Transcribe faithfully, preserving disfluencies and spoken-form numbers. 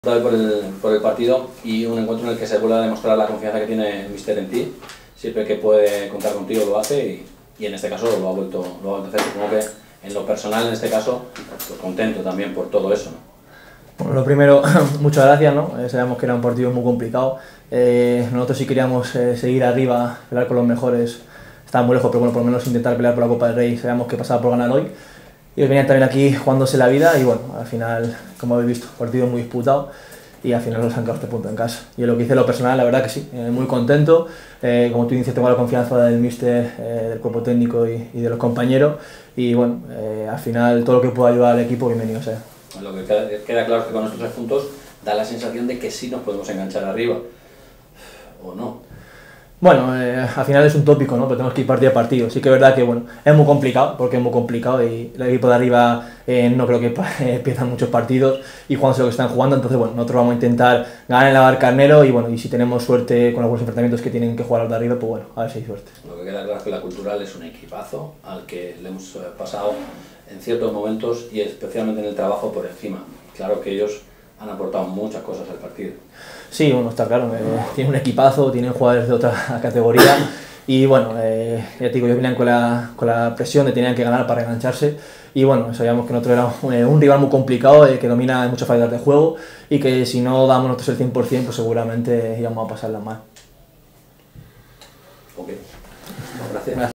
Por el, por el partido y un encuentro en el que se vuelve a demostrar la confianza que tiene el míster en ti. Siempre que puede contar contigo lo hace y, y en este caso lo ha vuelto, lo ha vuelto a hacer. Supongo que en lo personal, en este caso, pues contento también por todo eso, ¿no? Bueno, lo primero, muchas gracias, ¿no? Eh, sabíamos que era un partido muy complicado. Eh, nosotros sí queríamos eh, seguir arriba, pelear con los mejores. Estaba muy lejos, pero bueno, por lo menos intentar pelear por la Copa del Rey. Sabíamos que pasaba por ganar hoy. Y venían también aquí jugándose la vida y bueno, al final, como habéis visto, partido muy disputado y al final nos han quedado este punto en casa. Y en lo que hice lo personal, la verdad que sí, eh, muy contento. Eh, como tú dices, tengo la confianza del míster, eh, del cuerpo técnico y, y de los compañeros. Y bueno, eh, al final todo lo que pueda ayudar al equipo, bienvenido sea. Lo que queda, queda claro es que con estos tres puntos da la sensación de que sí nos podemos enganchar arriba, ¿o no? Bueno, eh, al final es un tópico, ¿no? Pero tenemos que ir partido a partido. Sí que es verdad que bueno, es muy complicado, porque es muy complicado y el equipo de arriba eh, no creo que eh, pierdan muchos partidos y jugándose lo que están jugando. Entonces, bueno, nosotros vamos a intentar ganar en la Barcarnero y bueno, y si tenemos suerte con algunos enfrentamientos que tienen que jugar los de arriba, pues bueno, a ver si hay suerte. Lo que queda claro es que la Cultural es un equipazo al que le hemos pasado en ciertos momentos y especialmente en el trabajo por encima. Claro que ellos han aportado muchas cosas al partido. Sí, bueno, está claro, eh, tiene un equipazo, tienen jugadores de otra categoría y bueno, eh, ya te digo, ellos venían con la, con la presión de tenían que ganar para engancharse y bueno, sabíamos que nosotros era un, un rival muy complicado, eh, que domina muchas facetas de juego y que si no damos nosotros el cien por cien pues seguramente íbamos a pasarla mal. Ok, gracias.